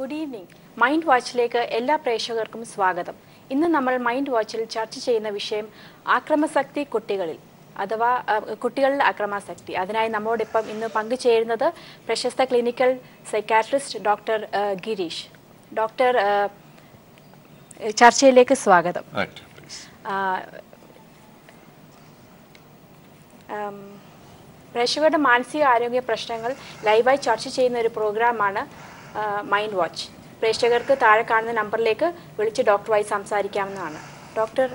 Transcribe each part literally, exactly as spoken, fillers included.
Good evening. Mind Watchലേക്ക് എല്ലാ പ്രേക്ഷകർക്കും സ്വാഗതം. ഇന്ന് നമ്മൾ മൈൻഡ് വാച്ചിൽ ചർച്ച ചെയ്യുന്ന വിഷയം ആക്രമണശക്തി കുട്ടികളിൽ അഥവാ കുട്ടികളിൽ ആക്രമണശക്തി. അതിനായി നമ്മോടൊപ്പം ഇന്ന് പങ്കുചേരുന്നത് പ്രശസ്ത clinical psychiatrist doctor Girish. Doctor ചർച്ചയിലേക്ക് സ്വാഗതം. പ്രേക്ഷകരുടെ മാനസിക ആരോഗ്യ പ്രശ്നങ്ങൾ ലൈവായി ചർച്ച ചെയ്യുന്ന ഒരു പ്രോഗ്രാമാണ് മൈൻഡ് വാച്ച്. പ്രേക്ഷകർക്ക് താഴെ കാണുന്ന നമ്പറിലേക്ക് വിളിച്ച് ഡോക്ടറുമായി സംസാരിക്കാവുന്നതാണ്. ഡോക്ടർ,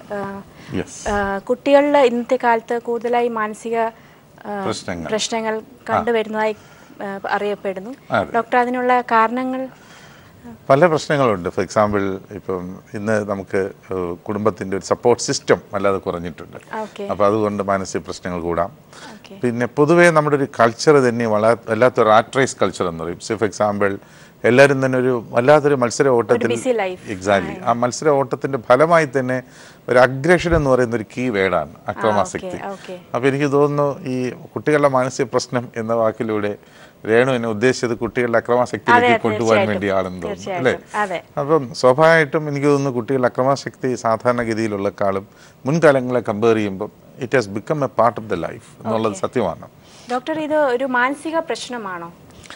കുട്ടികളിൽ ഇന്നത്തെ കാലത്ത് കൂടുതലായി മാനസിക പ്രശ്നങ്ങൾ കണ്ടുവരുന്നതായി അറിയപ്പെടുന്നു. ഡോക്ടർ, അതിനുള്ള കാരണങ്ങൾ? പല പ്രശ്നങ്ങളുണ്ട്. ഫോർ എക്സാമ്പിൾ, ഇപ്പം ഇന്ന് നമുക്ക് കുടുംബത്തിൻ്റെ ഒരു സപ്പോർട്ട് സിസ്റ്റം വല്ലാതെ കുറഞ്ഞിട്ടുണ്ട്. അപ്പോൾ അതുകൊണ്ട് മാനസിക പ്രശ്നങ്ങൾ കൂടാം. പിന്നെ പൊതുവേ നമ്മുടെ ഒരു കൾച്ചർ തന്നെ വളരെ വല്ലാത്തൊരു റാറ്റ് കൾച്ചർ എന്ന് പറയും. സോ ഫോർ എക്സാമ്പിൾ, എല്ലാവരും തന്നെ ഒരു വല്ലാത്തൊരു മത്സര ഓട്ടത്തിൽ, എക്സാക്ട്ലി ആ മത്സര ഓട്ടത്തിൻ്റെ ഫലമായി തന്നെ ഒരു അഗ്രഷൻ എന്ന് പറയുന്ന ഒരു കീ വേർഡാണ് അക്രമാസക്തി. അപ്പോൾ എനിക്ക് തോന്നുന്നു ഈ കുട്ടികളുടെ മാനസിക പ്രശ്നം എന്ന വാക്കിലൂടെ രേണു എന്നെ ഉദ്ദേശിച്ചത് കുട്ടികളുടെ അക്രമാസക്തിയിലേക്ക് കൊണ്ടുപോകാൻ വേണ്ടിയാണെന്ന് തോന്നുന്നു, അല്ലേ? അപ്പം സ്വാഭാവികമായിട്ടും എനിക്ക് തോന്നുന്നു കുട്ടികളുടെ അക്രമാസക്തി സാധാരണഗതിയിലുള്ള കാലം മുൻകാലങ്ങളെ കമ്പയർ ചെയ്യുമ്പോൾ it has become a part of the life എന്നുള്ളത് സത്യമാണ്. ഡോക്ടർ, ഇത് ഒരു മാനസിക പ്രശ്നമാണോ?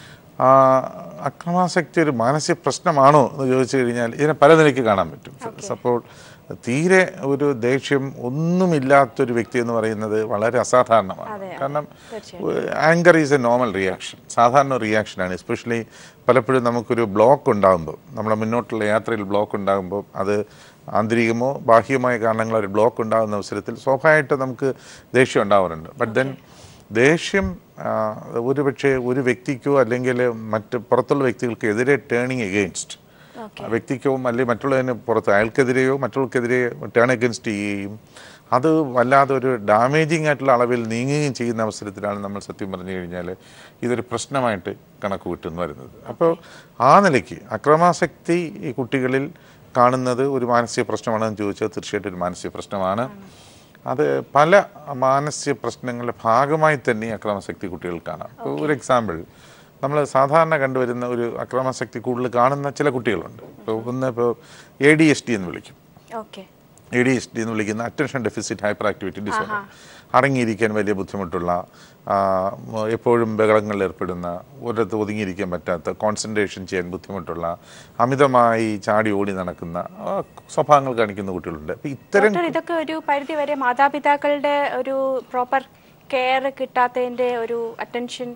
അക്രമാസക്തി ഒരു മാനസിക പ്രശ്നമാണോ എന്ന് ചോദിച്ചു കഴിഞ്ഞാൽ ഇതിനെ പല നിലയ്ക്ക് കാണാൻ പറ്റും. സപ്പോൾ തീരെ ഒരു ദേഷ്യം ഒന്നുമില്ലാത്തൊരു വ്യക്തി എന്ന് പറയുന്നത് വളരെ അസാധാരണമാണ്. കാരണം anger is a normal reaction, സാധാരണ റിയാക്ഷനാണ്. എസ്പെഷ്യലി പലപ്പോഴും നമുക്കൊരു ബ്ലോക്ക് ഉണ്ടാകുമ്പോൾ, നമ്മുടെ മുന്നോട്ടുള്ള യാത്രയിൽ ബ്ലോക്ക് ഉണ്ടാകുമ്പോൾ, അത് ആന്തരികമോ ബാഹ്യമായ കാരണങ്ങളോ ഒരു ബ്ലോക്ക് ഉണ്ടാകുന്ന അവസരത്തിൽ സ്വാഭാവികമായിട്ട് നമുക്ക് ദേഷ്യം ഉണ്ടാവാറുണ്ട്. ബട്ട് ദെൻ ദേഷ്യം ഒരു പക്ഷേ ഒരു വ്യക്തിക്കോ അല്ലെങ്കിൽ മറ്റ് പുറത്തുള്ള വ്യക്തികൾക്ക് എതിരെ ടേണിങ് എഗെയിൻസ്റ്റ് വ്യക്തിക്കോ അല്ലെങ്കിൽ മറ്റുള്ളതിന് പുറത്ത് അയാൾക്കെതിരെയോ മറ്റുള്ളവർക്കെതിരെ ടേൺ എഗെയിൻസ്റ്റ് ചെയ്യുകയും അത് വല്ലാതെ ഒരു ഡാമേജിങ് ആയിട്ടുള്ള അളവിൽ നീങ്ങുകയും ചെയ്യുന്ന അവസരത്തിലാണ് നമ്മൾ സത്യം പറഞ്ഞു കഴിഞ്ഞാൽ ഇതൊരു പ്രശ്നമായിട്ട് കണക്ക് കൂട്ടുന്നു വരുന്നത്. അപ്പോൾ ആ നിലയ്ക്ക് അക്രമാസക്തി ഈ കുട്ടികളിൽ കാണുന്നത് ഒരു മാനസിക പ്രശ്നമാണെന്ന് ചോദിച്ചാൽ തീർച്ചയായിട്ടും ഒരു മാനസിക പ്രശ്നമാണ്. അത് പല മാനസിക പ്രശ്നങ്ങളുടെ ഭാഗമായി തന്നെ അക്രമാസക്തി കുട്ടികൾ കാണാം. ഇപ്പോൾ ഒരു എക്സാമ്പിൾ, നമ്മൾ സാധാരണ കണ്ടുവരുന്ന ഒരു അക്രമാസക്തി കൂടുതൽ കാണുന്ന ചില കുട്ടികളുണ്ട്. ഇപ്പോൾ ഒന്ന് ഇപ്പോൾ എ ഡി എസ് ഡി എന്ന് വിളിക്കും. എ ഡി എസ് ഡി എന്ന് വിളിക്കുന്ന attention deficit hyperactivity disorder. അടങ്ങിയിരിക്കാൻ വലിയ ബുദ്ധിമുട്ടുള്ള, എപ്പോഴും ബഹളങ്ങളിൽ ഏർപ്പെടുന്ന, ഒരിടത്ത് ഒതുങ്ങിയിരിക്കാൻ പറ്റാത്ത, കോൺസെൻട്രേഷൻ ചെയ്യാൻ ബുദ്ധിമുട്ടുള്ള, അമിതമായി ചാടി ഓടി നടക്കുന്ന സ്വഭാവങ്ങൾ കാണിക്കുന്ന കുട്ടികളുണ്ട്. അപ്പം ഇത്തരം ഇതൊക്കെ ഒരു പരിധി വരെ മാതാപിതാക്കളുടെ ഒരു പ്രോപ്പർ കെയർ കിട്ടാത്തതിൻ്റെ ഒരു അറ്റൻഷൻ,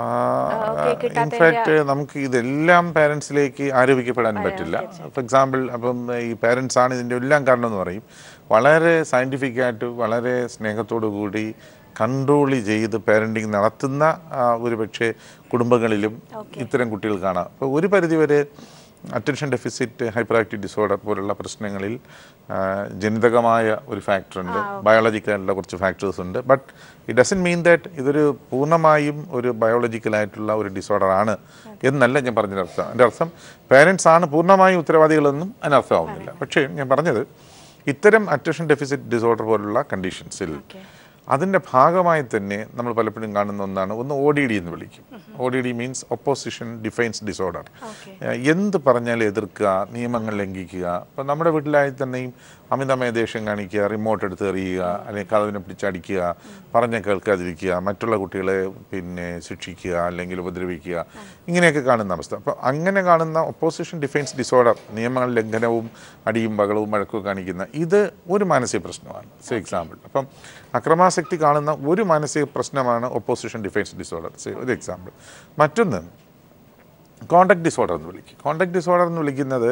ഇൻഫാക്ട് നമുക്ക് ഇതെല്ലാം പാരൻസിലേക്ക് ആരോപിക്കപ്പെടാൻ പറ്റില്ല. ഫോർ എക്സാമ്പിൾ, അപ്പം ഈ പാരൻസ് ആണ് ഇതിൻ്റെ എല്ലാം കാരണം എന്ന് പറയും. വളരെ സയൻറ്റിഫിക്കായിട്ട് വളരെ സ്നേഹത്തോടു കൂടി കൺട്രോൾ ചെയ്ത് പാരൻറ്റിങ് നടത്തുന്ന ഒരു പക്ഷേ കുടുംബങ്ങളിലും ഇത്തരം കുട്ടികൾ കാണാം. അപ്പോൾ ഒരു പരിധിവരെ attention deficit hyperactive disorder പോലുള്ള പ്രശ്നങ്ങളിൽ ജനിതകമായ ഒരു ഫാക്ടറുണ്ട്, ബയോളജിക്കലായിട്ടുള്ള കുറച്ച് ഫാക്ടേഴ്സ് ഉണ്ട്. But it doesn't mean that ഇതൊരു പൂർണ്ണമായും ഒരു ബയോളജിക്കലായിട്ടുള്ള ഒരു ഡിസോർഡർ ആണ് എന്നല്ല ഞാൻ പറഞ്ഞതിനർത്ഥം. എൻ്റെ അർത്ഥം പാരൻസ് ആണ് പൂർണ്ണമായും ഉത്തരവാദികളെന്നും അതിനർത്ഥമാവുന്നില്ല. പക്ഷേ ഞാൻ പറഞ്ഞത് ഇത്തരം അറ്റൻഷൻ ഡെഫിസിറ്റ് ഡിസോർഡർ പോലുള്ള കണ്ടീഷൻസിൽ അതിൻ്റെ ഭാഗമായി തന്നെ നമ്മൾ പലപ്പോഴും കാണുന്ന ഒന്നാണ് ഒന്ന് ഒ ഡി ഡി എന്ന് വിളിക്കും. O D D means opposition defiance disorder. എന്ത് പറഞ്ഞാലും എതിർക്കുക, നിയമങ്ങൾ ലംഘിക്കുക. ഇപ്പം നമ്മുടെ വീട്ടിലായി തന്നെയും അമിതമായ ദേഷ്യം കാണിക്കുക, റിമോട്ട് എടുത്ത് എറിയുക, അല്ലെങ്കിൽ കതവിനെ പിടിച്ചടിക്കുക, പറഞ്ഞ കേൾക്കാതിരിക്കുക, മറ്റുള്ള കുട്ടികളെ പിന്നെ ശിക്ഷിക്കുക അല്ലെങ്കിൽ ഉപദ്രവിക്കുക, ഇങ്ങനെയൊക്കെ കാണുന്ന അവസ്ഥ. അപ്പോൾ അങ്ങനെ കാണുന്ന ഒപ്പോസിഷൻ ഡിഫൈൻസ് ഡിസോർഡർ, നിയമങ്ങൾ ലംഘനവും അടിയും ബഹളവും വഴക്കും കാണിക്കുന്ന ഇത് ഒരു മാനസിക പ്രശ്നമാണ്. ഫോർ എക്സാമ്പിൾ, അപ്പം അക്രമാസക്തി കാണുന്ന ഒരു മാനസിക പ്രശ്നമാണ് ഒപ്പോസിഷൻ ഡിഫൈൻസ് ഡിസോർഡർ, ഒരു എക്സാമ്പിൾ. മറ്റൊന്ന് കോണ്ടാക്ട് ഡിസോർഡർ എന്ന് വിളിക്കും. കോണ്ടാക്ട് ഡിസോർഡർ എന്ന് വിളിക്കുന്നത്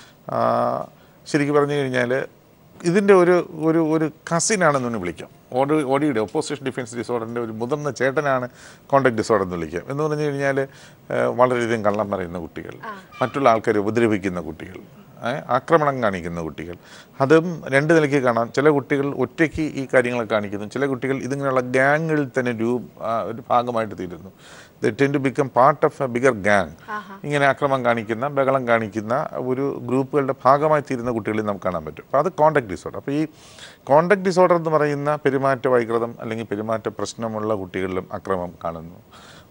ശരിക്കും പറഞ്ഞു കഴിഞ്ഞാൽ ഇതിൻ്റെ ഒരു ഒരു ഒരു കസിനാണെന്ന് വിളിക്കാം. ഓടി ഓടിയുടെ ഒപ്പോസിഷൻ ഡിഫൻസ് ഡിസോർഡറിൻ്റെ ഒരു മുതിർന്ന ചേട്ടനാണ് കോണ്ടാക്ട് ഡിസോർഡർ എന്ന് വിളിക്കുക. എന്ന് പറഞ്ഞു കഴിഞ്ഞാൽ വളരെയധികം കള്ളം പറയുന്ന കുട്ടികൾ, മറ്റുള്ള ആൾക്കാരെ ഉപദ്രവിക്കുന്ന കുട്ടികൾ, ആക്രമണം കാണിക്കുന്ന കുട്ടികൾ, അതും രണ്ട് നിലയ്ക്ക് കാണാം. ചില കുട്ടികൾ ഒറ്റയ്ക്ക് ഈ കാര്യങ്ങളൊക്കെ കാണിക്കുന്നു, ചില കുട്ടികൾ ഇതിങ്ങനെയുള്ള ഗ്യാങ്ങുകളിൽ തന്നെ രൂപ ഒരു ഭാഗമായിട്ട് തീരുന്നു. They tend to become part of a bigger gang. ഇങ്ങനെ ആക്രമണം കാണിക്കുന്ന, ബഹളം കാണിക്കുന്ന ഒരു ഗ്രൂപ്പുകളുടെ ഭാഗമായി തീരുന്ന കുട്ടികളിൽ നമുക്ക് കാണാൻ പറ്റും. അപ്പോൾ അത് കോണ്ടാക്ട് ഡിസോർഡർ. അപ്പോൾ ഈ കോണ്ടാക്ട് ഡിസോർഡർ എന്ന് പറയുന്ന പെരുമാറ്റ വൈകൃതം അല്ലെങ്കിൽ പെരുമാറ്റ പ്രശ്നമുള്ള കുട്ടികളിലും അക്രമം കാണുന്നു.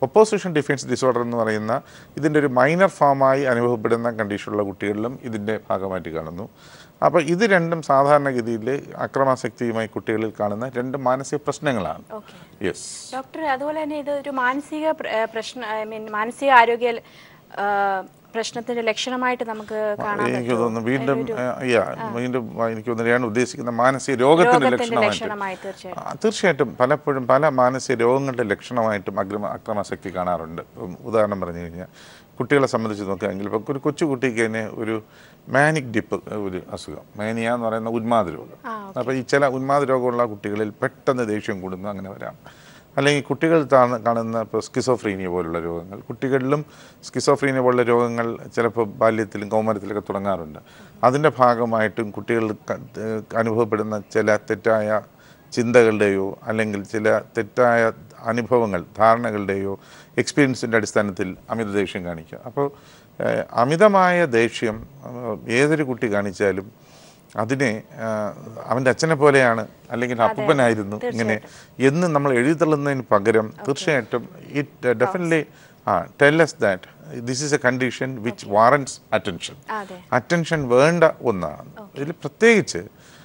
ഒപ്പോസിഷൻ ഡിഫൻസ് ഡിസോർഡർ എന്ന് പറയുന്ന ഇതിൻ്റെ ഒരു മൈനർ ഫോമായി അനുഭവപ്പെടുന്ന കണ്ടീഷനുള്ള കുട്ടികളിലും ഇതിൻ്റെ ഭാഗമായിട്ട് കാണുന്നു. അപ്പോൾ ഇത് രണ്ടും സാധാരണഗതിയിൽ അക്രമാസക്തിയുമായി കുട്ടികളിൽ കാണുന്ന രണ്ട് മാനസിക പ്രശ്നങ്ങളാണ്. യെസ് ഡോക്ടർ, അതുപോലെ തന്നെ ഇത് ഒരു മാനസിക പ്രശ്നം, ഐ മീൻ മാനസിക ആരോഗ്യ പ്രശ്നത്തിന്റെ ലക്ഷണമായിട്ട് നമുക്ക് കാണാൻ എനിക്ക് തോന്നുന്നു വീണ്ടും വീണ്ടും എനിക്ക് തോന്നുന്നു ഞാൻ ഉദ്ദേശിക്കുന്ന മാനസിക രോഗത്തിന്റെ ലക്ഷണമായിട്ട് തീർച്ചയായിട്ടും പലപ്പോഴും പല മാനസിക രോഗങ്ങളുടെ ലക്ഷണമായിട്ടും അക്രമ അക്രമാസക്തി കാണാറുണ്ട്. ഉദാഹരണം പറഞ്ഞു കഴിഞ്ഞാൽ കുട്ടികളെ സംബന്ധിച്ച് നോക്കുകയാണെങ്കിൽ ഇപ്പോൾ ഒരു കൊച്ചുകുട്ടിക്ക് തന്നെ ഒരു മാനിക് ഡിപ്പ് ഒരു അസുഖം, മാനിയ എന്ന് പറയുന്ന ഉന്മാദ രോഗം. അപ്പോൾ ഈ ചില ഉന്മാദ രോഗമുള്ള കുട്ടികളിൽ പെട്ടെന്ന് ദേഷ്യം കൂടുന്നു, അങ്ങനെ വരാം. അല്ലെങ്കിൽ കുട്ടികൾ കാണുന്ന ഇപ്പോൾ സ്കിസോഫ്രീനിയ പോലുള്ള രോഗങ്ങൾ, കുട്ടികളിലും സ്കിസോഫ്രീനിയ പോലുള്ള രോഗങ്ങൾ ചിലപ്പോൾ ബാല്യത്തിലും കൗമാരത്തിലൊക്കെ തുടങ്ങാറുണ്ട്. അതിൻ്റെ ഭാഗമായിട്ടും കുട്ടികൾ അനുഭവപ്പെടുന്ന ചില തെറ്റായ ചിന്തകളുടെയോ അല്ലെങ്കിൽ ചില തെറ്റായ അനുഭവങ്ങൾ ധാരണകളുടെയോ എക്സ്പീരിയൻസിൻ്റെ അടിസ്ഥാനത്തിൽ അമിത ദേഷ്യം കാണിക്കുക. അപ്പോൾ അമിതമായ ദേഷ്യം ഏതൊരു കുട്ടി കാണിച്ചാലും അതിനെ അവൻ്റെ അച്ഛനെ പോലെയാണ് അല്ലെങ്കിൽ അപ്പൂപ്പനായിരുന്നു ഇങ്ങനെ എന്ന് നമ്മൾ എഴുതിത്തള്ളുന്നതിന് പകരം തീർച്ചയായിട്ടും it definitely tell us that this is a condition which warrants attention. Attention വേണ്ട ഒന്നാണ്. ഇതിൽ പ്രത്യേകിച്ച്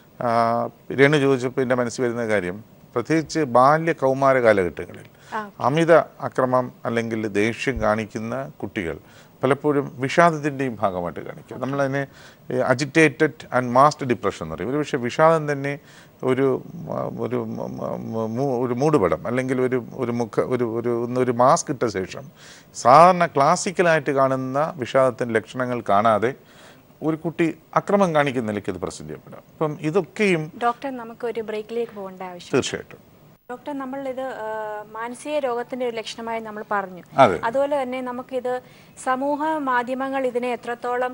രേണു ചോദിച്ചപ്പോൾ എൻ്റെ മനസ്സിൽ വരുന്ന കാര്യം, പ്രത്യേകിച്ച് ബാല്യ കൗമാര കാലഘട്ടങ്ങളിൽ അമിത അക്രമം അല്ലെങ്കിൽ ദേഷ്യം കാണിക്കുന്ന കുട്ടികൾ പലപ്പോഴും വിഷാദത്തിൻ്റെയും ഭാഗമായിട്ട് കാണിക്കുക. നമ്മളതിനെ അജിറ്റേറ്റഡ് ആൻഡ് മാസ്ഡ് ഡിപ്രഷൻ എന്ന് പറയും. ഒരു പക്ഷേ വിഷാദം തന്നെ ഒരു ഒരു ഒരു മൂടുപടം അല്ലെങ്കിൽ ഒരു ഒരു മുഖ ഒരു ഒരു ഒരു മാസ്ക് ഇട്ട ശേഷം സാധാരണ ക്ലാസിക്കലായിട്ട് കാണുന്ന വിഷാദത്തിൻ്റെ ലക്ഷണങ്ങൾ കാണാതെ ഒരു കുട്ടി അക്രമം കാണിക്കുന്ന നിലയ്ക്ക് ഇത് പ്രസന്റ് ചെയ്യപ്പെടാം. അപ്പം ഇതൊക്കെയും ഡോക്ടർ നമുക്ക് ഒരു ബ്രേക്കിലേക്ക് പോകേണ്ട ആവശ്യം. തീർച്ചയായിട്ടും ഡോക്ടർ, നമ്മൾ ഇത് മാനസിക രോഗത്തിന്റെ ഒരു ലക്ഷണമായി നമ്മൾ പറഞ്ഞു. അതുപോലെ തന്നെ നമുക്കിത് സമൂഹ മാധ്യമങ്ങൾ ഇതിനെ എത്രത്തോളം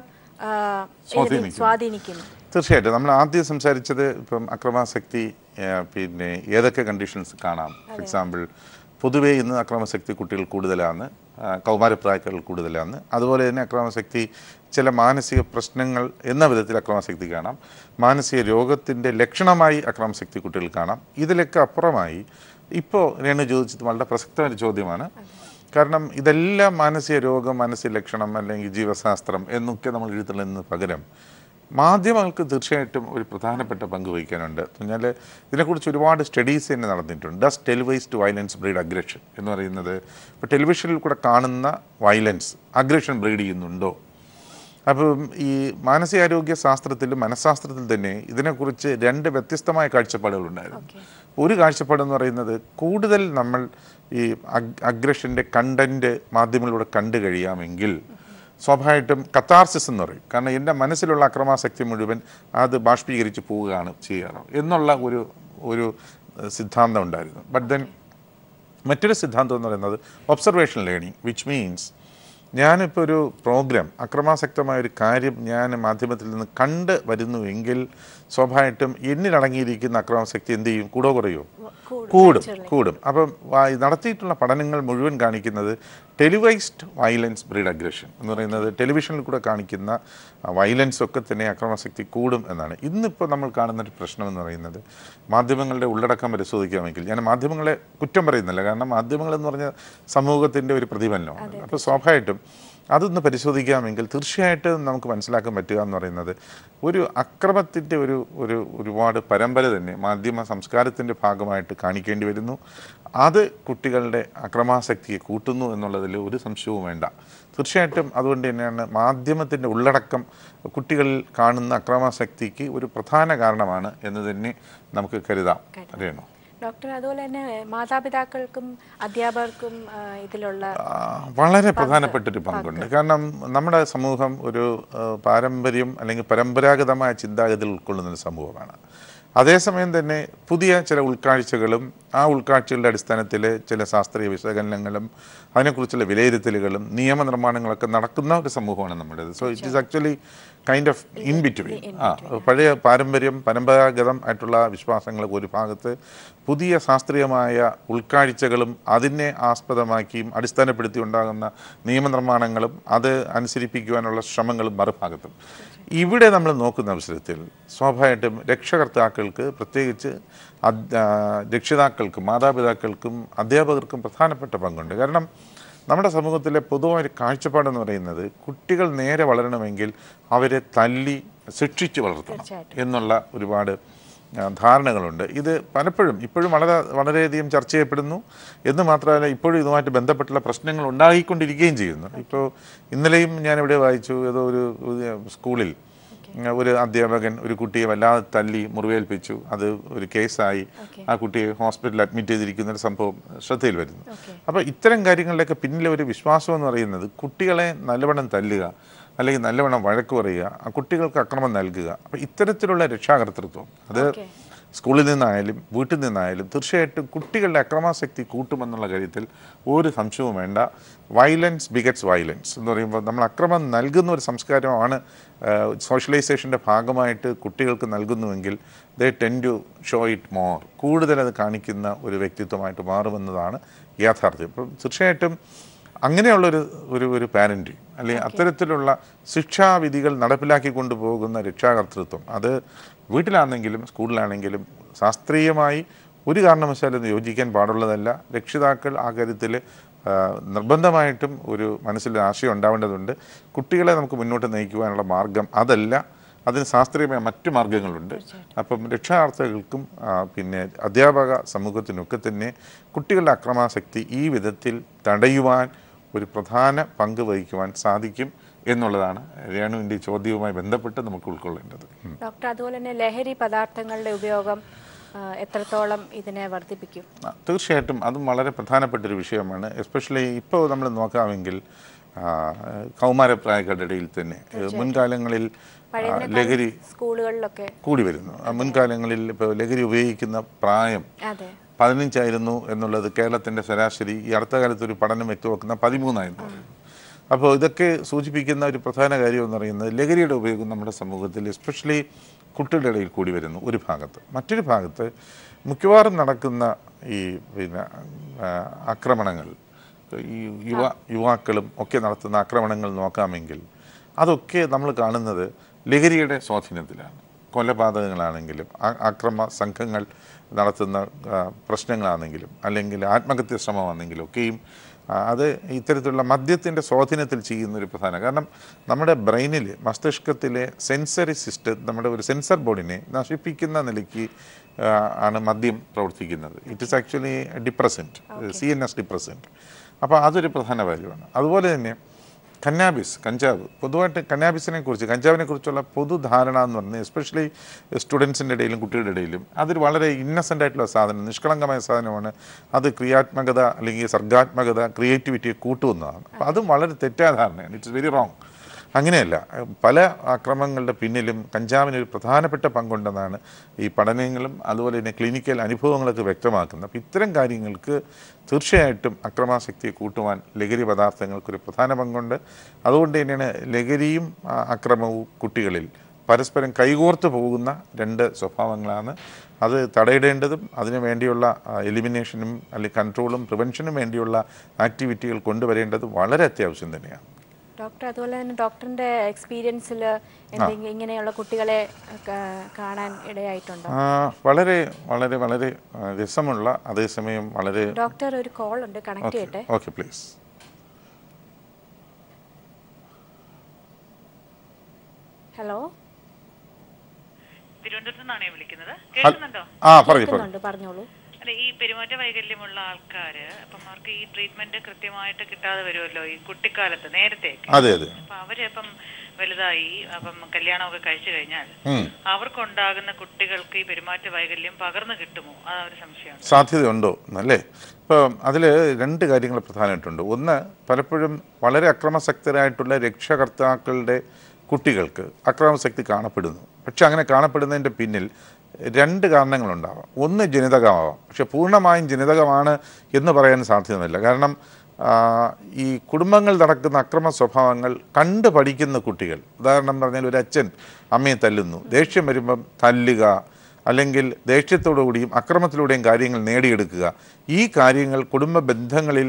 സ്വാധീനിക്കുന്നു? തീർച്ചയായിട്ടും നമ്മൾ ആദ്യം സംസാരിച്ചത് ഇപ്പം അക്രമാസക്തി പിന്നെ ഏതൊക്കെ കണ്ടീഷൻസ് കാണാം. ഫോർ എക്സാമ്പിൾ പൊതുവേ ഇന്ന് അക്രമാസക്തി കുട്ടികൾ കൂടുതലാണ്, കൗമാരപ്രായക്കാരിൽ കൂടുതലാണ്. അതുപോലെ തന്നെ അക്രമാസക്തി ചില മാനസിക പ്രശ്നങ്ങൾ എന്ന വിധത്തിൽ അക്രമാസക്തി കാണാം. മാനസിക രോഗത്തിൻ്റെ ലക്ഷണമായി അക്രമാസക്തി കുട്ടികൾ കാണാം. ഇതിലൊക്കെ അപ്പുറമായി ഇപ്പോൾ രേണു ചോദിച്ചത് വളരെ പ്രസക്തമായ ചോദ്യമാണ്. കാരണം ഇതെല്ലാം മാനസിക രോഗം, മാനസിക ലക്ഷണം അല്ലെങ്കിൽ ജീവശാസ്ത്രം എന്നൊക്കെ നമ്മൾ എഴുതുന്നതിന് പകരം മാധ്യമങ്ങൾക്ക് തീർച്ചയായിട്ടും ഒരു പ്രധാനപ്പെട്ട പങ്ക് വഹിക്കാനുണ്ട്. എന്നാൽ ഇതിനെക്കുറിച്ച് ഒരുപാട് സ്റ്റഡീസ് തന്നെ നടന്നിട്ടുണ്ട്. Does televised violence breed aggression എന്ന് പറയുന്നത്, ഇപ്പോൾ ടെലിവിഷനിൽ കൂടെ കാണുന്ന വയലൻസ് അഗ്രഷൻ ബ്രീഡ് ചെയ്യുന്നുണ്ടോ? അപ്പം ഈ മാനസികാരോഗ്യ ശാസ്ത്രത്തിലും മനഃശാസ്ത്രത്തിൽ തന്നെ ഇതിനെക്കുറിച്ച് രണ്ട് വ്യത്യസ്തമായ കാഴ്ചപ്പാടുകളുണ്ടായിരുന്നു. ഒരു കാഴ്ചപ്പാടെന്ന് പറയുന്നത് കൂടുതൽ നമ്മൾ ഈ അഗ്രഷൻ്റെ കണ്ടൻറ്റ് മാധ്യമങ്ങളിലൂടെ കണ്ടു കഴിയാമെങ്കിൽ സ്വാഭാവികമായിട്ടും കത്താർസിസ് എന്ന് പറയും. കാരണം എൻ്റെ മനസ്സിലുള്ള അക്രമാസക്തി മുഴുവൻ അത് ബാഷ്പീകരിച്ച് പോവുകയാണ് ചെയ്യാറ് എന്നുള്ള ഒരു ഒരു സിദ്ധാന്തം ഉണ്ടായിരുന്നു. ബട്ട് ദെൻ മറ്റൊരു സിദ്ധാന്തം എന്ന് പറയുന്നത് ഒബ്സർവേഷൻ ലേണിംഗ്, വിച്ച് മീൻസ് ഞാനിപ്പോൾ ഒരു പ്രോഗ്രാം അക്രമാസക്തമായ ഒരു കാര്യം ഞാൻ മാധ്യമത്തിൽ നിന്ന് കണ്ട് വരുന്നുവെങ്കിൽ സ്വാഭാവികമായിട്ടും എന്നിലടങ്ങിയിരിക്കുന്ന അക്രമാസക്തി എന്ത് ചെയ്യും? കൂടോ കുറയോ? കൂടും കൂടും അപ്പം നടത്തിയിട്ടുള്ള പഠനങ്ങൾ മുഴുവൻ കാണിക്കുന്നത് ടെലിവൈസ്ഡ് വയലൻസ് ബ്രീഡ് അഗ്രഷൻ എന്ന് പറയുന്നത് ടെലിവിഷനിൽ കൂടെ കാണിക്കുന്ന വയലൻസ് ഒക്കെ തന്നെ അക്രമാസക്തി കൂടും എന്നാണ്. ഇന്നിപ്പോൾ നമ്മൾ കാണുന്നൊരു പ്രശ്നം എന്ന് പറയുന്നത് മാധ്യമങ്ങളുടെ ഉള്ളടക്കം പരിശോധിക്കാമെങ്കിൽ, ഞാൻ മാധ്യമങ്ങളെ കുറ്റം പറയുന്നില്ല, കാരണം മാധ്യമങ്ങളെന്ന് പറഞ്ഞ സമൂഹത്തിൻ്റെ ഒരു പ്രതിഫലനമാണ്. അപ്പോൾ സ്വാഭാവികമായിട്ടും അതൊന്ന് പരിശോധിക്കാമെങ്കിൽ തീർച്ചയായിട്ടും നമുക്ക് മനസ്സിലാക്കാൻ പറ്റുക എന്ന് പറയുന്നത് ഒരു അക്രമത്തിൻ്റെ ഒരു ഒരു ഒരുപാട് പരമ്പര തന്നെ മാധ്യമ സംസ്കാരത്തിൻ്റെ ഭാഗമായിട്ട് കാണിക്കേണ്ടി വരുന്നു. അത് കുട്ടികളുടെ അക്രമാസക്തിയെ കൂട്ടുന്നു എന്നുള്ളതിൽ ഒരു സംശയവും വേണ്ട. തീർച്ചയായിട്ടും അതുകൊണ്ട് തന്നെയാണ് മാധ്യമത്തിൻ്റെ ഉള്ളടക്കം കുട്ടികളിൽ കാണുന്ന അക്രമാസക്തിക്ക് ഒരു പ്രധാന കാരണമാണ് എന്ന് തന്നെ നമുക്ക് കരുതാം. അറിയണോ ഡോക്ടർ? അതുപോലെ തന്നെ മാതാപിതാക്കൾക്കും അധ്യാപകർക്കും ഇതിലുള്ള വളരെ പ്രധാനപ്പെട്ടൊരു പങ്കുണ്ട്. കാരണം നമ്മുടെ സമൂഹം ഒരു പാരമ്പര്യം അല്ലെങ്കിൽ പരമ്പരാഗതമായ ചിന്താഗതികൾ ഉൾക്കൊള്ളുന്നൊരു സമൂഹമാണ്. അതേസമയം തന്നെ പുതിയ ചില ഉൾക്കാഴ്ചകളും ആ ഉൾക്കാഴ്ചകളുടെ അടിസ്ഥാനത്തിൽ ചില ശാസ്ത്രീയ വിശകലനങ്ങളും അതിനെക്കുറിച്ചുള്ള വിലയിരുത്തലുകളും നിയമനിർമ്മാണങ്ങളൊക്കെ നടക്കുന്ന ഒരു സമൂഹമാണ് നമ്മുടേത്. So it is actually kind of in between. ആ പഴയ പാരമ്പര്യം പരമ്പരാഗതം ആയിട്ടുള്ള വിശ്വാസങ്ങൾ ഒരു ഭാഗത്ത്, പുതിയ ശാസ്ത്രീയമായ ഉൾക്കാഴ്ചകളും അതിനെ ആസ്പദമാക്കിയും അടിസ്ഥാനപ്പെടുത്തി ഉണ്ടാകുന്ന നിയമനിർമ്മാണങ്ങളും അത് അനുസരിപ്പിക്കുവാനുള്ള ശ്രമങ്ങളും മറുഭാഗത്തും. ഇവിടെ നമ്മൾ നോക്കുന്ന അവസരത്തിൽ സ്വാഭാവികമായിട്ടും രക്ഷകർത്താക്കൾക്ക് പ്രത്യേകിച്ച് രക്ഷിതാക്കൾക്കും മാതാപിതാക്കൾക്കും അധ്യാപകർക്കും പ്രധാനപ്പെട്ട പങ്കുണ്ട്. കാരണം നമ്മുടെ സമൂഹത്തിലെ പൊതുവായ കാഴ്ചപ്പാടെന്ന് പറയുന്നത് കുട്ടികൾ നേരെ വളരണമെങ്കിൽ അവരെ തല്ലി ശിക്ഷിച്ച് വളർത്തണം എന്നുള്ള ഒരുപാട് ധാരണകളുണ്ട്. ഇത് പലപ്പോഴും ഇപ്പോഴും വളരെ വളരെയധികം ചർച്ച ചെയ്യപ്പെടുന്നു എന്ന് മാത്രമല്ല ഇപ്പോഴും ഇതുമായിട്ട് ബന്ധപ്പെട്ടുള്ള പ്രശ്നങ്ങൾ ഉണ്ടായിക്കൊണ്ടിരിക്കുകയും ചെയ്യുന്നു. ഇപ്പോൾ ഇന്നലെയും ഞാനിവിടെ വായിച്ചു, ഏതോ ഒരു സ്കൂളിൽ ഒരു അധ്യാപകൻ ഒരു കുട്ടിയെ വല്ലാതെ തല്ലി മുറിവേൽപ്പിച്ചു, അത് ഒരു കേസായി, ആ കുട്ടിയെ ഹോസ്പിറ്റലിൽ അഡ്മിറ്റ് ചെയ്തിരിക്കുന്ന ഒരു സംഭവം ശ്രദ്ധയിൽ വരുന്നു. അപ്പോൾ ഇത്തരം കാര്യങ്ങളിലൊക്കെ പിന്നിലെ ഒരു വിശ്വാസം എന്ന് പറയുന്നത് കുട്ടികളെ നല്ലവണ്ണം തല്ലുക അല്ലെങ്കിൽ നല്ലവണ്ണം വഴക്ക് പറയുക, ആ കുട്ടികൾക്ക് അക്രമം നൽകുക. അപ്പോൾ ഇത്തരത്തിലുള്ള രക്ഷാകർതൃത്വം അത് സ്കൂളിൽ നിന്നായാലും വീട്ടിൽ നിന്നായാലും തീർച്ചയായിട്ടും കുട്ടികളുടെ അക്രമാസക്തി കൂട്ടുമെന്നുള്ള കാര്യത്തിൽ ഒരു സംശയവും വേണ്ട. വയലൻസ് ബിഗറ്റ്സ് വയലൻസ് എന്ന് പറയുമ്പോൾ നമ്മൾ അക്രമം നൽകുന്ന ഒരു സംസ്കാരമാണ് സോഷ്യലൈസേഷൻ്റെ ഭാഗമായിട്ട് കുട്ടികൾക്ക് നൽകുന്നുവെങ്കിൽ they tend to show it more, കൂടുതൽ അത് കാണിക്കുന്ന ഒരു വ്യക്തിത്വമായിട്ട് മാറുമെന്നതാണ് യാഥാർത്ഥ്യം. അപ്പം തീർച്ചയായിട്ടും അങ്ങനെയുള്ളൊരു ഒരു ഒരു പാരൻറ്റ് അല്ലെങ്കിൽ അത്തരത്തിലുള്ള ശിക്ഷാവിധികൾ നടപ്പിലാക്കി കൊണ്ടുപോകുന്ന രക്ഷാകർതൃത്വം അത് വീട്ടിലാണെങ്കിലും സ്കൂളിലാണെങ്കിലും ശാസ്ത്രീയമായി ഒരു കാരണവശാലും യോജിക്കാൻ പാടുള്ളതല്ല. രക്ഷിതാക്കൾ ആ കാര്യത്തിൽ നിർബന്ധമായിട്ടും ഒരു മനസ്സിൽ ആശയം ഉണ്ടാവേണ്ടതുണ്ട്. കുട്ടികളെ നമുക്ക് മുന്നോട്ട് നയിക്കുവാനുള്ള മാർഗം അതല്ല, അതിന് ശാസ്ത്രീയമായ മറ്റു മാർഗങ്ങളുണ്ട്. അപ്പം രക്ഷാകർത്താക്കൾക്കും പിന്നെ അധ്യാപക സമൂഹത്തിനൊക്കെ തന്നെ കുട്ടികളുടെ അക്രമാസക്തി ഈ വിധത്തിൽ തടയുവാൻ ഒരു പ്രധാന പങ്ക് വഹിക്കുവാൻ സാധിക്കും എന്നുള്ളതാണ് രേണുവിൻ്റെ ചോദ്യവുമായി ബന്ധപ്പെട്ട് നമുക്ക് ഉൾക്കൊള്ളേണ്ടത്. ഡോക്ടർ, അതുപോലെ തന്നെ ലഹരി പദാർത്ഥങ്ങളുടെ ഉപയോഗം എത്രത്തോളം ഇതിനെ വർദ്ധിപ്പിക്കും? തീർച്ചയായിട്ടും അതും വളരെ പ്രധാനപ്പെട്ടൊരു വിഷയമാണ്. എസ്പെഷ്യലി ഇപ്പോൾ നമ്മൾ നോക്കാമെങ്കിൽ കൗമാരപ്രായക്കാരുടെ ഇടയിൽ തന്നെ മുൻകാലങ്ങളിൽ ലഹരി സ്കൂളുകളിലൊക്കെ കൂടി വരുന്നു. മുൻകാലങ്ങളിൽ ഇപ്പോൾ ലഹരി ഉപയോഗിക്കുന്ന പ്രായം പതിനഞ്ചായിരുന്നു എന്നുള്ളത് കേരളത്തിൻ്റെ ശരാശരി ഈ അടുത്ത കാലത്ത് ഒരു പഠനം വ്യക്തമാക്കുന്ന പതിമൂന്നായിരുന്നു. അപ്പോൾ ഇതൊക്കെ സൂചിപ്പിക്കുന്ന ഒരു പ്രധാന കാര്യം എന്ന് പറയുന്നത് ലഹരിയുടെ ഉപയോഗം നമ്മുടെ സമൂഹത്തിൽ എസ്പെഷ്യലി കുട്ടികളുടെ ഇടയിൽ കൂടി വരുന്നു ഒരു ഭാഗത്ത്. മറ്റൊരു ഭാഗത്ത് മിക്കവാറും നടക്കുന്ന ഈ പിന്നെ ആക്രമണങ്ങൾ, ഈ യുവ യുവാക്കളും ഒക്കെ നടത്തുന്ന ആക്രമണങ്ങൾ നോക്കാമെങ്കിൽ അതൊക്കെ നമ്മൾ കാണുന്നത് ലഹരിയുടെ സ്വാധീനത്തിലാണ്. കൊലപാതകങ്ങളാണെങ്കിലും ആക്രമ സംഘങ്ങൾ നടത്തുന്ന പ്രശ്നങ്ങളാണെങ്കിലും അല്ലെങ്കിൽ ആത്മഹത്യ ശ്രമമാണെങ്കിലും ഒക്കെയും അത് ഇത്തരത്തിലുള്ള മദ്യത്തിൻ്റെ സ്വാധീനത്തിൽ ചെയ്യുന്നൊരു പ്രധാന കാരണം നമ്മുടെ ബ്രെയിനിൽ മസ്തിഷ്കത്തിലെ സെൻസറി സിസ്റ്റം നമ്മുടെ ഒരു സെൻസർ ബോർഡിനെ നശിപ്പിക്കുന്ന നിലയ്ക്ക് ആണ് മദ്യം പ്രവർത്തിക്കുന്നത്. It is actually depressant, C N S depressant. അപ്പോൾ അതൊരു പ്രധാന കാര്യമാണ്. അതുപോലെ തന്നെ കന്നാബിസ്, കഞ്ചാവ്, പൊതുവായിട്ട് കന്നാബിസിനെ കുറിച്ച് കഞ്ചാവിനെ കുറിച്ചുള്ള പൊതുധാരണ എന്ന് പറഞ്ഞാൽ എസ്പെഷ്യലി സ്റ്റുഡൻസിൻ്റെ ഇടയിലും കുട്ടികളുടെ ഇടയിലും അതൊരു വളരെ ഇന്നസെൻ്റ് ആയിട്ടുള്ള സാധനം, നിഷ്കളങ്കമായ സാധനമാണ്. അത് ക്രിയാത്മകത അല്ലെങ്കിൽ സർഗാത്മകത ക്രിയേറ്റിവിറ്റിയെ കൂട്ടുന്നതാണ്. അപ്പോൾ അതും വളരെ തെറ്റായ ധാരണയാണ്. It's very wrong. അങ്ങനെയല്ല, പല ആക്രമണങ്ങളുടെ പിന്നിലും കഞ്ചാവിനൊരു പ്രധാനപ്പെട്ട പങ്കുണ്ടെന്നാണ് ഈ പഠനങ്ങളും അതുപോലെ തന്നെ ക്ലിനിക്കൽ അനുഭവങ്ങളൊക്കെ വ്യക്തമാക്കുന്നത്. അപ്പോൾ ഇത്തരം കാര്യങ്ങൾക്ക് തീർച്ചയായിട്ടും അക്രമാസക്തിയെ കൂട്ടുവാൻ ലഹരി പദാർത്ഥങ്ങൾക്കൊരു പ്രധാന പങ്കുണ്ട്. അതുകൊണ്ട് തന്നെയാണ് ലഹരിയും അക്രമവും കുട്ടികളിൽ പരസ്പരം കൈകോർത്ത് പോകുന്ന രണ്ട് സ്വഭാവങ്ങളാണ്. അത് തടയിടേണ്ടതും അതിനു വേണ്ടിയുള്ള എലിമിനേഷനും അല്ലെങ്കിൽ കൺട്രോളും പ്രിവെൻഷനും വേണ്ടിയുള്ള ആക്ടിവിറ്റികൾ കൊണ്ടുവരേണ്ടത് വളരെ അത്യാവശ്യം തന്നെയാണ്. ഡോക്ടർ, അതുപോലെ തന്നെ ഡോക്ടറിന്റെ എക്സ്പീരിയൻസിൽ എന്തെങ്കിലും ഇങ്ങനെയുള്ള കുട്ടികളെ കാണാൻ ഇടയായിട്ടുണ്ടോ? വളരെ വളരെ വളരെ രസമുള്ള, അതേസമയം വളരെ. ഡോക്ടർ, ഒരു കോൾ ഉണ്ട്, കണക്ട് ചെയ്യട്ടെ. Okay, please. ഹലോ, തിരുവനന്തപുരത്ത് നിന്നാണ് വിളിക്കുന്നത്. കേൾക്കുന്നുണ്ടോ? ആ, പറയൂ, പറഞ്ഞോളൂ. ഈ പെരുമാറ്റ വൈകല്യമുള്ള ആൾക്കാര് അപ്പം അവർക്ക് ഈ ട്രീറ്റ്മെന്റ് കൃത്യമായിട്ട് കിട്ടാതെ വരുമല്ലോ ഈ കുട്ടിക്കാലത്ത് നേരത്തെയൊക്കെ. അപ്പൊ അവര് ഇപ്പം വലുതായി അപ്പം കല്യാണമൊക്കെ കഴിച്ചു കഴിഞ്ഞാൽ അവർക്കുണ്ടാകുന്ന കുട്ടികൾക്ക് ഈ പെരുമാറ്റ വൈകല്യം പകർന്നു കിട്ടുമോ? ആ ഒരു സംശയമാണ്. സാധ്യതയുണ്ടോ എന്നല്ലേ? ഇപ്പം അതിൽ രണ്ട് കാര്യങ്ങൾ പ്രധാനമായിട്ടുണ്ട്. ഒന്ന്, പലപ്പോഴും വളരെ അക്രമസക്തരായിട്ടുള്ള രക്ഷകർത്താക്കളുടെ കുട്ടികൾക്ക് അക്രമശക്തി കാണപ്പെടുന്നു. പക്ഷെ അങ്ങനെ കാണപ്പെടുന്നതിൻ്റെ പിന്നിൽ രണ്ട് കാരണങ്ങളുണ്ടാവാം. ഒന്ന് ജനിതകമാവാം, പക്ഷെ പൂർണ്ണമായും ജനിതകമാണ് എന്ന് പറയാൻ സാധ്യതയില്ല. കാരണം ഈ കുടുംബങ്ങൾ നടക്കുന്ന അക്രമ സ്വഭാവങ്ങൾ കണ്ടു പഠിക്കുന്ന കുട്ടികൾ, ഉദാഹരണം പറഞ്ഞാൽ ഒരു അച്ഛൻ അമ്മയെ തല്ലുന്നു, ദേഷ്യം വരുമ്പം തല്ലുക അല്ലെങ്കിൽ ദേഷ്യത്തോടുകൂടിയും അക്രമത്തിലൂടെയും കാര്യങ്ങൾ നേടിയെടുക്കുക, ഈ കാര്യങ്ങൾ കുടുംബ ബന്ധങ്ങളിൽ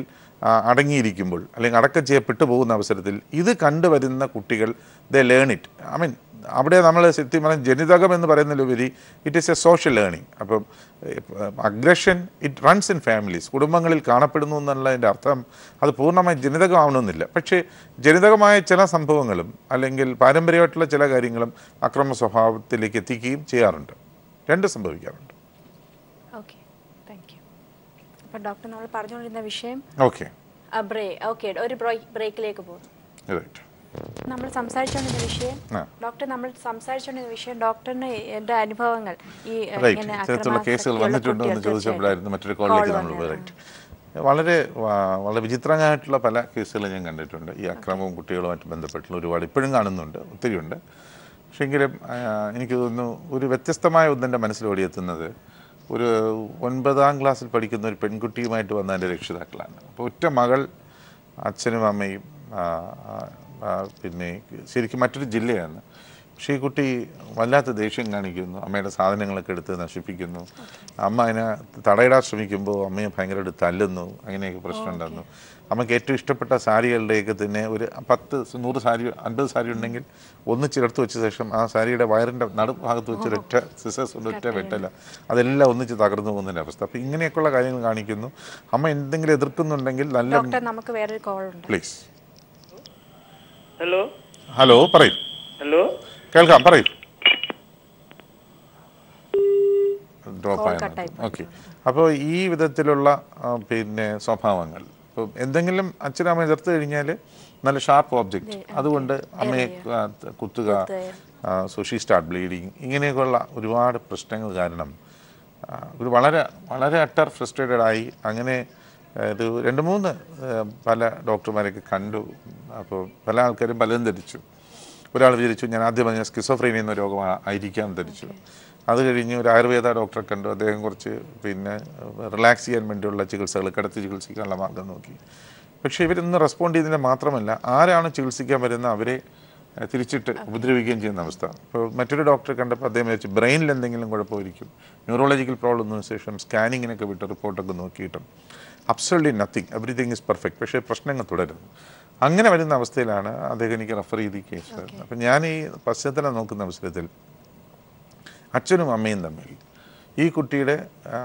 അടങ്ങിയിരിക്കുമ്പോൾ അല്ലെങ്കിൽ അടക്കം ചെയ്യപ്പെട്ടു പോകുന്ന അവസരത്തിൽ ഇത് കണ്ടുവരുന്ന കുട്ടികൾ they learn it. I mean അവിടെ നമ്മൾ സത്യം പറഞ്ഞാൽ ജനിതകം എന്ന് പറയുന്നതിലുപരി it is a social learning. അപ്പം aggression it runs in families, കുടുംബങ്ങളിൽ കാണപ്പെടുന്നു എന്നുള്ളതിൻ്റെ അർത്ഥം അത് പൂർണ്ണമായി ജനിതകമാവണമെന്നില്ല. പക്ഷേ ജനിതകമായ ചില സംഭവങ്ങളും അല്ലെങ്കിൽ പാരമ്പര്യമായിട്ടുള്ള ചില കാര്യങ്ങളും അക്രമ സ്വഭാവത്തിലേക്ക് എത്തിക്കുകയും ചെയ്യാറുണ്ട്. രണ്ട് സംഭവിക്കാറുണ്ട്. Okay, thank you. അപ്പോൾ ഡോക്ടർ നമ്മൾ പറഞ്ഞുകൊണ്ടിരുന്ന വിഷയം ഓക്കെ ഓക്കെ ഒരു ബ്രേക്കിലേക്ക് പോകുന്നു. റൈറ്റ്. നമ്മൾ സംസാരിച്ചുകൊണ്ടിരുന്ന വിഷയം ഡോക്ടർ നമ്മൾ സംസാരിച്ചുകൊണ്ടിരുന്ന വിഷയം ഡോക്ടറിന് എൻ്റെ അനുഭവങ്ങൾ ഈ ഇത്തരത്തിലുള്ള കേസുകൾ വന്നിട്ടുണ്ടോ എന്ന് ചോദിച്ചപ്പോഴായിരുന്നു മറ്റൊരു കോളിലേക്ക് നമ്മൾ റൈറ്റ്. വളരെ വളരെ വിചിത്രമായിട്ടുള്ള പല കേസുകളും ഞാൻ കണ്ടിട്ടുണ്ട്. ഈ അക്രമവും കുട്ടികളുമായിട്ട് ബന്ധപ്പെട്ടുള്ള ഒരുപാട് ഇപ്പോഴും കാണുന്നുണ്ട്, ഒത്തിരിയുണ്ട്. പക്ഷേങ്കിലും എനിക്ക് തോന്നുന്നു ഒരു വ്യത്യസ്തമായ ഒന്നെൻ്റെ മനസ്സിൽ ഓടിയെത്തുന്നത് ഒരു ഒൻപതാം ക്ലാസ്സിൽ പഠിക്കുന്ന ഒരു പെൺകുട്ടിയുമായിട്ട് വന്ന എൻ്റെ രക്ഷിതാക്കളാണ്. അപ്പോൾ ഒറ്റ മകൾ, അച്ഛനും അമ്മയും, പിന്നെ ശരിക്കും മറ്റൊരു ജില്ലയാണ്. പക്ഷേ ഈ കുട്ടി വല്ലാത്ത ദേഷ്യം കാണിക്കുന്നു, അമ്മയുടെ സാധനങ്ങളൊക്കെ എടുത്ത് നശിപ്പിക്കുന്നു. അമ്മ അതിനെ തടയിടാൻ ശ്രമിക്കുമ്പോൾ അമ്മയെ ഭയങ്കരമായിട്ട് തല്ലുന്നു. അങ്ങനെയൊക്കെ പ്രശ്നം ഉണ്ടാകുന്നു. അമ്മയ്ക്ക് ഏറ്റവും ഇഷ്ടപ്പെട്ട സാരികളുടെയൊക്കെ തന്നെ ഒരു പത്ത് നൂറ് സാരി അൻപത് സാരി ഉണ്ടെങ്കിൽ ഒന്ന് ചേർത്ത് വെച്ച ശേഷം ആ സാരിയുടെ വയറിൻ്റെ നടുഭാഗത്ത് വെച്ച് ഒരൊറ്റ സിസേഴ്സ് കൊണ്ട് ഒറ്റ വെട്ടല അതെല്ലാം ഒന്നിച്ച് തകർന്നു പോകുന്നതിൻ്റെ അവസ്ഥ. അപ്പോൾ ഇങ്ങനെയൊക്കെയുള്ള കാര്യങ്ങൾ കാണിക്കുന്നു. അമ്മ എന്തെങ്കിലും എതിർക്കുന്നുണ്ടെങ്കിൽ നല്ല നമുക്ക് വേറൊരു കോൾ ഉണ്ട്. പ്ലീസ്. ഹലോ ഹലോ പറയൂ. ഹലോ കേൾക്കാം, പറയൂ. ഡ്രോപ്പ് ആയി. ഓക്കെ. അപ്പോൾ ഈ വിധത്തിലുള്ള പിന്നെ സ്വഭാവങ്ങൾ ഇപ്പോൾ എന്തെങ്കിലും അച്ഛനമ്മ എതിർത്ത് കഴിഞ്ഞാൽ നല്ല ഷാർപ്പ് ഓബ്ജക്റ്റ് അതുകൊണ്ട് അമ്മയെ കുത്തുക, സോ ഷീ സ്റ്റാർട്ട് ബ്ലീഡിങ്, ഇങ്ങനെയൊക്കെയുള്ള ഒരുപാട് പ്രശ്നങ്ങൾ കാരണം ഒരു വളരെ വളരെ അട്ടർ ഫ്രസ്ട്രേറ്റഡ് ആയി. അങ്ങനെ ഇത് രണ്ട് മൂന്ന് പല ഡോക്ടർമാരെയൊക്കെ കണ്ടു. അപ്പോൾ പല ആൾക്കാരും പലതും ധരിച്ചു. ഒരാൾ വിചാരിച്ചു ഞാൻ ആദ്യം പറഞ്ഞ സ്കിസോഫ്രീനിയ എന്ന രോഗം ആയിരിക്കാൻ ധരിച്ചു. അത് കഴിഞ്ഞ് ഒരു ആയുർവേദ ഡോക്ടറെ കണ്ടു. അദ്ദേഹം കുറച്ച് പിന്നെ റിലാക്സ് ചെയ്യാൻ വേണ്ടിയുള്ള ചികിത്സകൾ, കിടത്തി ചികിത്സിക്കാനുള്ള മാർഗം നോക്കി. പക്ഷേ ഇവരൊന്നും റെസ്പോണ്ട് ചെയ്തതിന് മാത്രമല്ല ആരാണ് ചികിത്സിക്കാൻ വരുന്ന അവരെ തിരിച്ചിട്ട് ഉപദ്രവിക്കുകയും ചെയ്യുന്ന അവസ്ഥ. ഇപ്പോൾ മറ്റൊരു ഡോക്ടറെ കണ്ടപ്പോൾ അദ്ദേഹം വെച്ച് ബ്രെയിനിൽ എന്തെങ്കിലും കുഴപ്പമായിരിക്കും, ന്യൂറോളജിക്കൽ പ്രോബ്ലം ശേഷം സ്കാനിങ്ങിനൊക്കെ വിട്ട് റിപ്പോർട്ടൊക്കെ നോക്കിയിട്ടും absolutely nothing, everything is perfect. പക്ഷേ പ്രശ്നങ്ങൾ തുടരുന്നു. അങ്ങനെ വരുന്ന അവസ്ഥയിലാണ് അദ്ദേഹം എനിക്ക് റെഫർ ചെയ്ത് കേസ് വരുന്നത്. അപ്പം ഞാൻ ഈ പശ്ചാത്തലം നോക്കുന്ന അവസരത്തിൽ അച്ഛനും അമ്മയും തമ്മിൽ ഈ കുട്ടിയുടെ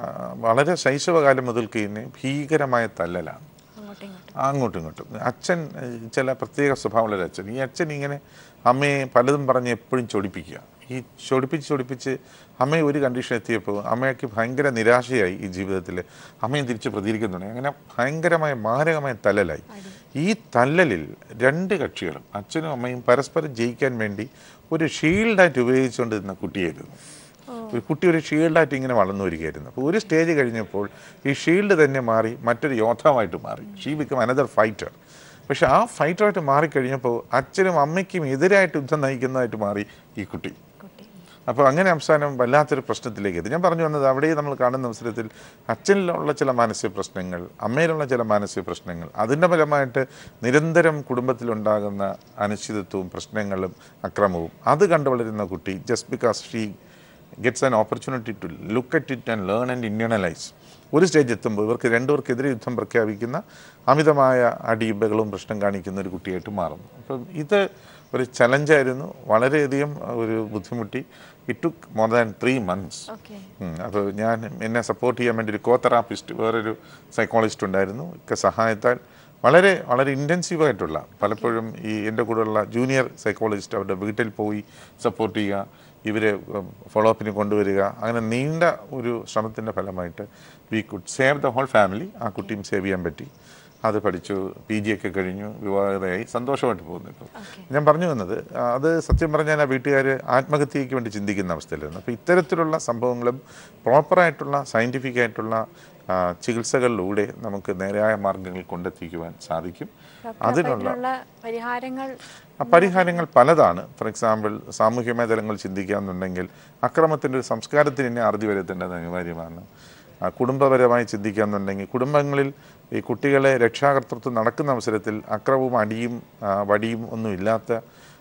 വളരെ ശൈശവകാലം മുതൽക്ക് തന്നെ ഭീകരമായ തല്ലലാണ് അങ്ങോട്ടും ഇങ്ങോട്ടും. അച്ഛൻ ചില പ്രത്യേക സ്വഭാവമുള്ളൊരു അച്ഛൻ. ഈ അച്ഛൻ ഇങ്ങനെ അമ്മയെ പലതും പറഞ്ഞ് എപ്പോഴും ചൊടിപ്പിക്കുക. ഈ ചൊടിപ്പിച്ച് ചൊടിപ്പിച്ച് അമ്മയെ ഒരു കണ്ടീഷൻ എത്തിയപ്പോൾ അമ്മയ്ക്ക് ഭയങ്കര നിരാശയായി. ഈ ജീവിതത്തിൽ അമ്മയും തിരിച്ച് പ്രതികരിക്കുന്നുണ്ട്. അങ്ങനെ ഭയങ്കരമായ മാരകമായ തല്ലലായി. ഈ തല്ലലിൽ രണ്ട് കക്ഷികളും അച്ഛനും അമ്മയും പരസ്പരം ജയിക്കാൻ വേണ്ടി ഒരു ഷീൽഡായിട്ട് ഉപയോഗിച്ചുകൊണ്ടിരുന്ന കുട്ടിയായിരുന്നു. ഒരു കുട്ടി ഒരു ഷീൽഡായിട്ട് ഇങ്ങനെ വളർന്നു വരികയായിരുന്നു. അപ്പോൾ ഒരു സ്റ്റേജ് കഴിഞ്ഞപ്പോൾ ഈ ഷീൽഡ് തന്നെ മാറി മറ്റൊരു യോദ്ധാവായിട്ട് മാറി. She become another fighter. പക്ഷെ ആ ഫൈറ്ററായിട്ട് മാറിക്കഴിഞ്ഞപ്പോൾ അച്ഛനും അമ്മയ്ക്കും എതിരായിട്ട് യുദ്ധം നയിക്കുന്നതായിട്ട് മാറി ഈ കുട്ടി. അപ്പോൾ അങ്ങനെ അവസാനം വല്ലാത്തൊരു പ്രശ്നത്തിലേക്ക് എത്തി. ഞാൻ പറഞ്ഞു വന്നത് അവിടെ നമ്മൾ കാണുന്ന അവസരത്തിൽ അച്ഛനിലുള്ള ചില മാനസിക പ്രശ്നങ്ങൾ, അമ്മയിലുള്ള ചില മാനസിക പ്രശ്നങ്ങൾ, അതിൻ്റെ ഫലമായിട്ട് നിരന്തരം കുടുംബത്തിലുണ്ടാകുന്ന അനിശ്ചിതത്വവും പ്രശ്നങ്ങളും അക്രമവും അത് കണ്ടു വളരുന്ന കുട്ടി just because she gets an opportunity to look at it and learn and internalise, ഒരു സ്റ്റേജ് എത്തുമ്പോൾ ഇവർക്ക് രണ്ടുപേർക്കെതിരെ യുദ്ധം പ്രഖ്യാപിക്കുന്ന അമിതമായ അടിയും ബഹളവും പ്രശ്നം കാണിക്കുന്ന ഒരു കുട്ടിയായിട്ട് മാറുന്നു. അപ്പം ഇത് ഒരു ചലഞ്ചായിരുന്നു. വളരെയധികം ഒരു ബുദ്ധിമുട്ടി. It took more than three months. അപ്പോൾ ഞാൻ എന്നെ സപ്പോർട്ട് ചെയ്യാൻ വേണ്ടി ഒരു കോ തെറാപ്പിസ്റ്റ്, വേറൊരു സൈക്കോളജിസ്റ്റ് ഉണ്ടായിരുന്നു. ഒക്കെ സഹായത്താൽ വളരെ വളരെ ഇൻറ്റൻസീവായിട്ടുള്ള, പലപ്പോഴും ഈ എൻ്റെ കൂടെയുള്ള ജൂനിയർ സൈക്കോളജിസ്റ്റ് അവരുടെ വീട്ടിൽ പോയി സപ്പോർട്ട് ചെയ്യുക, ഇവരെ ഫോളോ അപ്പിന് കൊണ്ടുവരിക, അങ്ങനെ നീണ്ട ഒരു ശ്രമത്തിൻ്റെ ഫലമായിട്ട് we could save the whole family. ആ കുട്ടിയും സേവ് ചെയ്യാൻ പറ്റി. അത് പഠിച്ചു, പി ജി ഒക്കെ കഴിഞ്ഞു, വിവാഹിതയായി സന്തോഷമായിട്ട് പോകുന്നു. ഇപ്പോൾ ഞാൻ പറഞ്ഞു വന്നത് അത് സത്യം പറഞ്ഞാൽ ആ വീട്ടുകാർ ആത്മഹത്യയ്ക്ക് വേണ്ടി ചിന്തിക്കുന്ന അവസ്ഥയിലായിരുന്നു. അപ്പോൾ ഇത്തരത്തിലുള്ള സംഭവങ്ങളും പ്രോപ്പറായിട്ടുള്ള സയൻറ്റിഫിക് ആയിട്ടുള്ള ചികിത്സകളിലൂടെ നമുക്ക് നേരായ മാർഗങ്ങൾ കൊണ്ടെത്തിക്കുവാൻ സാധിക്കും. അതിനുള്ള പരിഹാരങ്ങൾ പരിഹാരങ്ങൾ പലതാണ്. ഫോർ എക്സാമ്പിൾ സാമൂഹ്യമായ തലങ്ങൾ ചിന്തിക്കാമെന്നുണ്ടെങ്കിൽ അക്രമത്തിൻ്റെ ഒരു സംസ്കാരത്തിന് തന്നെ അറുതി വരുത്തേണ്ടത് അനിവാര്യമാണ്. കുടുംബപരമായി ചിന്തിക്കാമെന്നുണ്ടെങ്കിൽ കുടുംബങ്ങളിൽ ഈ കുട്ടികളെ രക്ഷാകർതൃത്വം നടക്കുന്ന അവസരത്തിൽ അക്രമവും അടിയും വടിയും ഒന്നുമില്ലാത്ത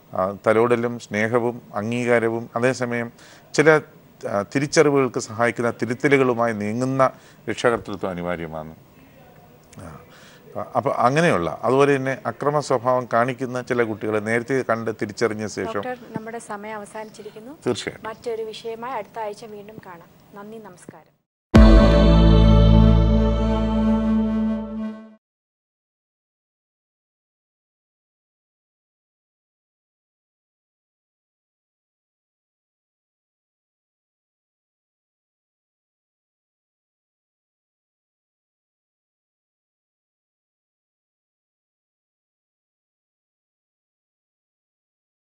തലോടലും സ്നേഹവും അംഗീകാരവും അതേസമയം ചില തിരിച്ചറിവുകൾക്ക് സഹായിക്കുന്ന തിരുത്തലുകളുമായി നീങ്ങുന്ന രക്ഷാകർതൃത്വം അനിവാര്യമാണ്. അപ്പോൾ അങ്ങനെയുള്ള അതുപോലെ തന്നെ അക്രമ സ്വഭാവം കാണിക്കുന്ന ചില കുട്ടികളെ നേരത്തെ കണ്ട് തിരിച്ചറിഞ്ഞ ശേഷം നമ്മുടെ സമയം അവസാനിച്ചിരിക്കുന്നു. തീർച്ചയായും മറ്റൊരു വിഷയമായി അടുത്ത ആഴ്ച വീണ്ടും കാണാം. നന്ദി, നമസ്കാരം.